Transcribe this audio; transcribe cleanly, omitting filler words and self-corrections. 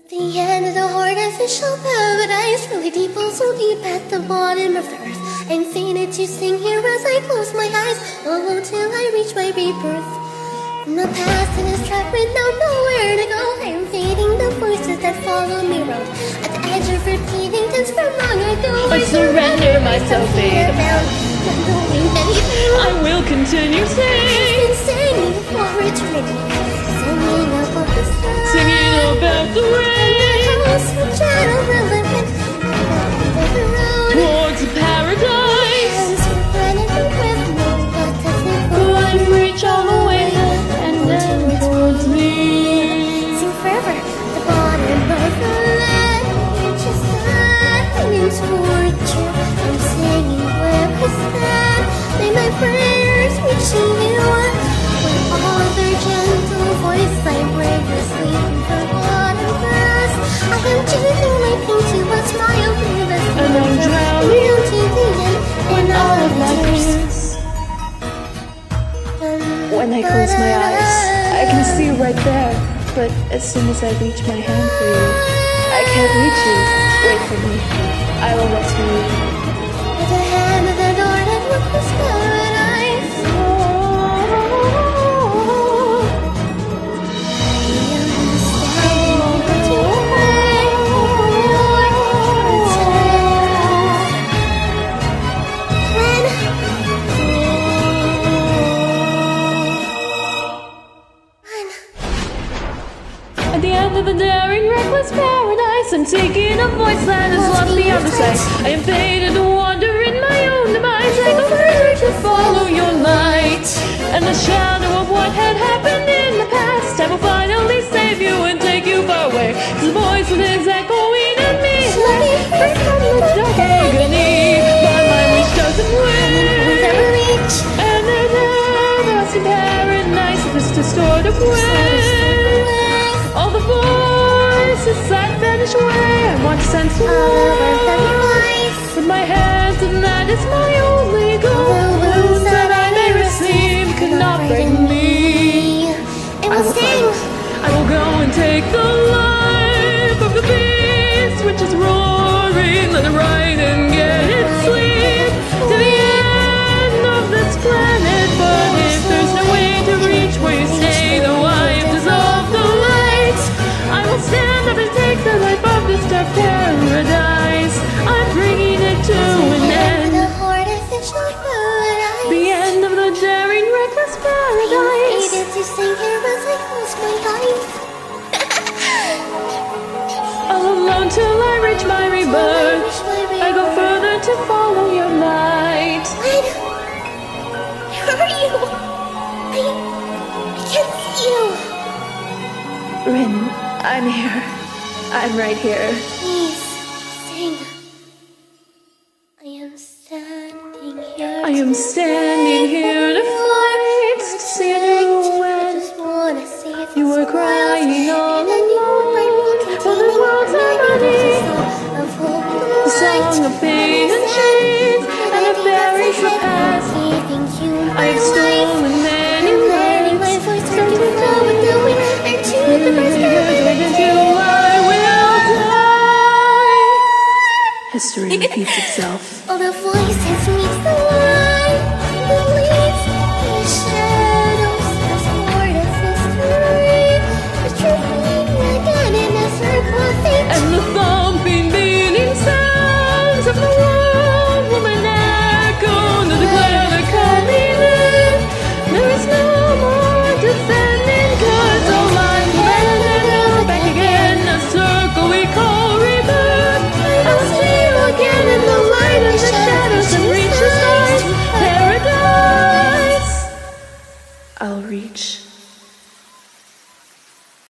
The end of the artificial paradise, really deep, oh so deep at the bottom of the earth. I'm fated to sing here as I close my eyes, alone till I reach my rebirth. From the past in this trap without nowhere to go, I'm fading the voices that follow me round. At the edge of repeating things from long ago, I surrender myself, fade abound. Not knowing anything, I will continue singing, singing for eternity, singing about the sun, singing about the rain, towards the paradise. Go and reach all the way and then towards me. Sing forever the bottom of the land, just shining towards you. I'm singing where I stand. May my prayers reaching you. With all their gentle voice, I break the sleep for water glass. I am changing my pain to a smile through the And I'm drowning to the end in all of my tears. When I close my eyes, I can see you right there. But as soon as I reach my hand for you, I can't reach you. Wait for me. I will rescue you. At the hand of the door that was paradise. At the end of the daring, reckless paradise, I'm seeking a voice that is lost beyond the sight. I am fated to wander in my own demise. I go further to follow your light. And the shadow of what had happened in the past, I will finally save you and take you far away. The voice that is echoing in me, let me free from the dark agony. But my wish doesn't win. And there's lost in paradise, this distorted way. All the voices that vanish away, I want to sense the world with my hands, and that is my only goal. The wounds that I may receive cannot break me. I will go and take the life of the beast which is roaring. Let it ride and get its sleep to the end of this planet. But if there's no way to reach where you stay, though I have dissolved the light, I will stand up and take the life of this dark paradise. I'm bringing it to an end. The end of the daring, reckless paradise. All alone till I reach my rebirth. I go further to follow your light. Where are you? I can't see you. Rin, I'm here. I'm right here. Please, sing. I am standing here. I am standing here to fight, to see you when you were crying all alone. For the world's harmony, the song of pain and chains, and the berries of past. I have stolen many lives, starting to flow with the wind, and to the breast until I will die. History repeats itself. All the voices